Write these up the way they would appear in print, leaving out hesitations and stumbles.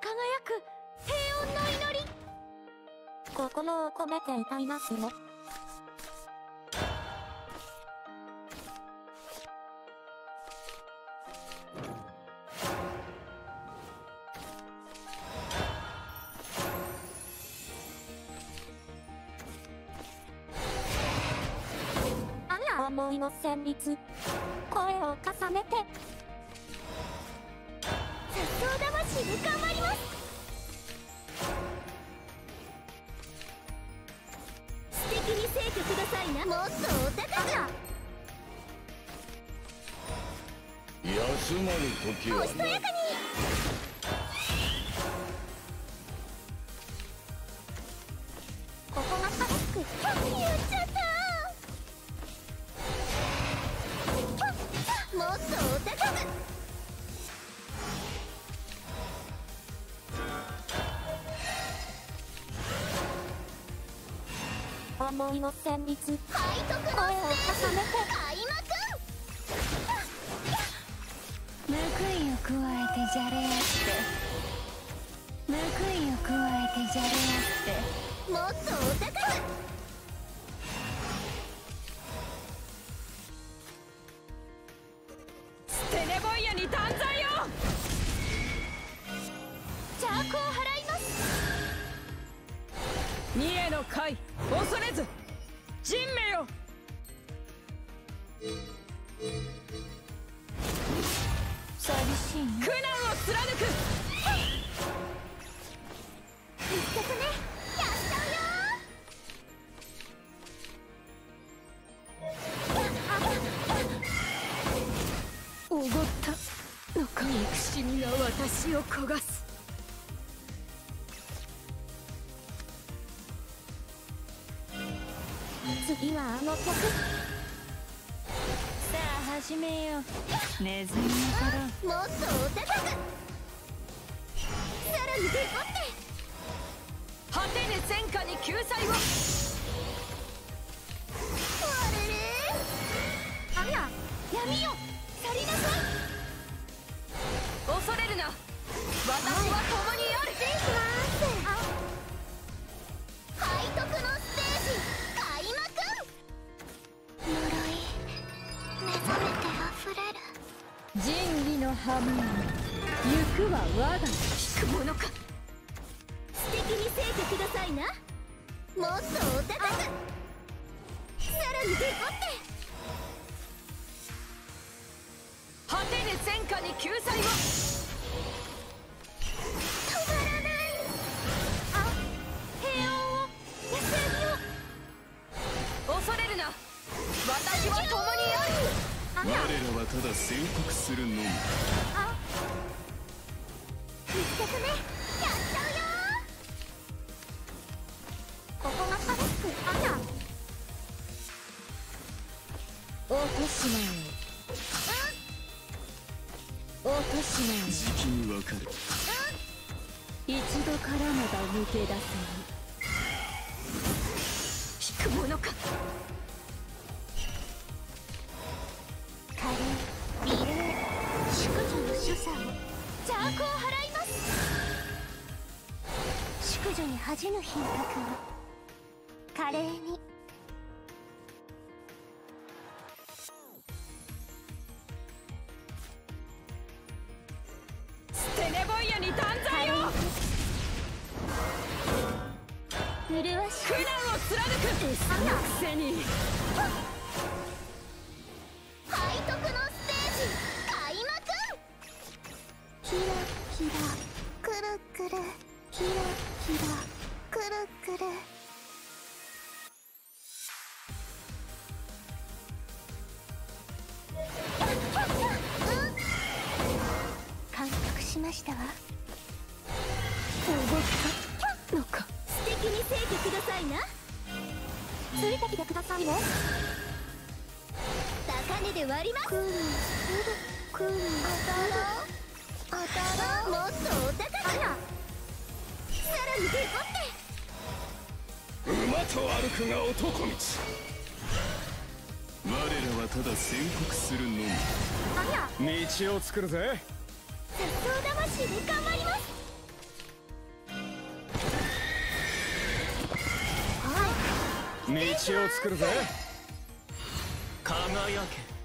輝く平穏の祈り。 心を込めて歌いますね。思いの旋律、声を重ねて雑草魂で頑張ります。素敵に生去くださいな。もっとお高く。 休まる時はおしとやかに。 ここが正しく言っちゃった。もっとお高く。 思いの旋律、 背徳の声を重ねて開幕。 報いを加えてじゃれ合って報いを加えてじゃれ合ってもっとお高く。 ステネボイヤに断罪を。 邪悪を払います。 二への会恐れず人命よ。寂しい苦難を貫く。 一曲目やっちゃうよ。 おごったのか憎しみが私を焦がす。 次はあの曲。 さあ始めようネズミの頃。 もっとお高く。さらにデコって。 果てぬ戦火に救済を。 あれれ。あら闇よ去りなさい。 恐れるな私は共にある。 失礼します。背徳のステージ開幕。呪い目覚めて溢れる。 仁義のハム行くは我が引くものか。 素敵に生去くださいな。もっとお高く。さらにデコって。 果てぬ戦火に救済を。 止まらない。あ、平穏を安らぎを。 恐れるな私は共にある。 あら我らはただ宣告するのみ。 あ、一曲目やっちゃうよ。 ここが正しく。 あら落としまえ落としまえ。 じきにわかる。 一度絡めば抜け出せる。引くものか。 華麗美麗淑女の所作を邪悪を払います。淑女に恥じぬ品格を華麗に。 ステネボイヤに断罪を。 麗しく苦難を貫く。餌のくせに背徳のステージ開幕。キラキラくるくるキラキラくるくる。感服しましたわ。 おごったのか。 素敵に生去くださいな。 ついてきてくださいね。 高値で割ります。くるくるくる。当たろう当たろう。もっとお高く。さらにデコって。 馬と歩くが男道。我らはただ宣告するのみ。 あら道を作るぜ。 雑草魂で頑張ります。 道を作るぜ。輝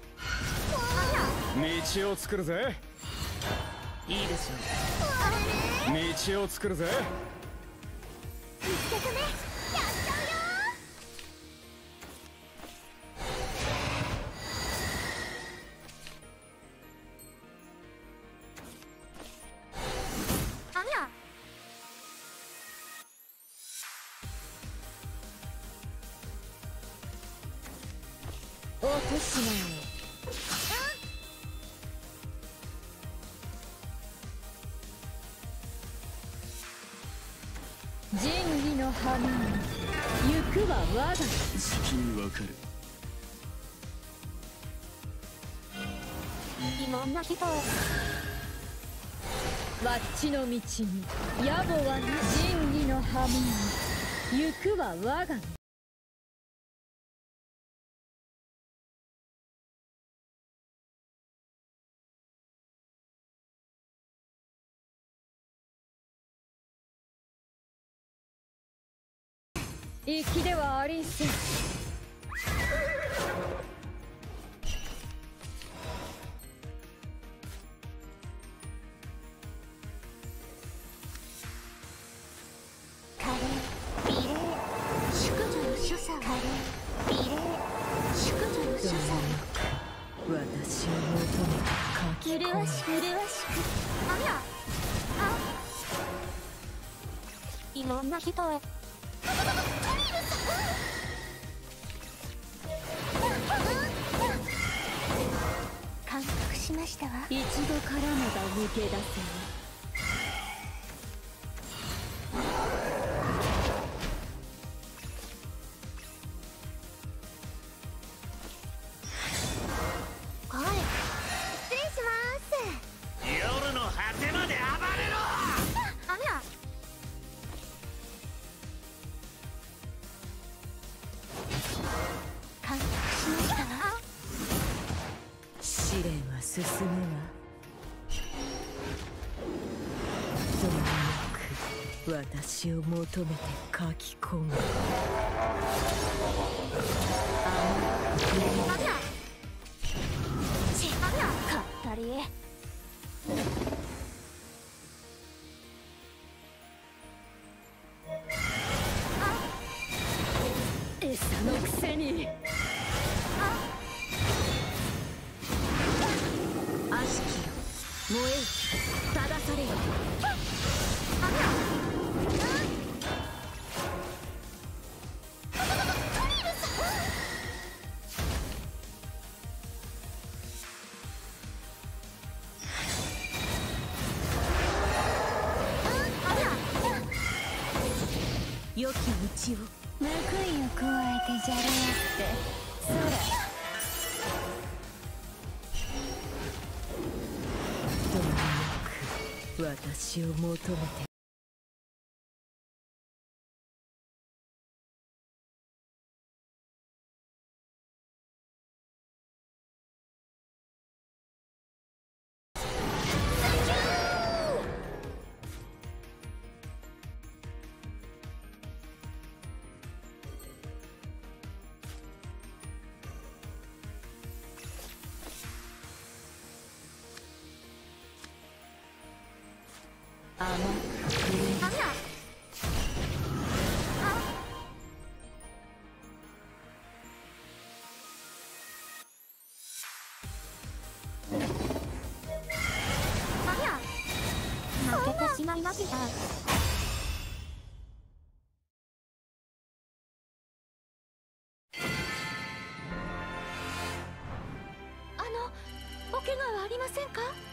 け。道を作るぜ。いいでしょう。道を作るぜ。 一曲目やっちゃうよ。あら落としまえ。仁義の花に行くは我が。 じきにわかる。 いろんな人をわっちの道に野暮はな。仁義の花に行くは我が。粋ではありんせん。 華麗美麗淑女の所作。華麗美麗淑女の所作。 私を求めた書き込む。 麗しくあらいろんな人へ感服しましたわ。 一度からもが抜け出せない。 はい失礼します。 夜の果てまで暴れろ。 あら感服しましたわ。 試練は進むわ。どうよく私を求めて書き込む。 あらちあらかったり餌のくせに。悪しきよ燃えよ正されよ。良き道を。報いを加えてじゃれ合ってそれ。どうよく私を求めて。甘くあら負けてしまいました。 お怪我はありませんか？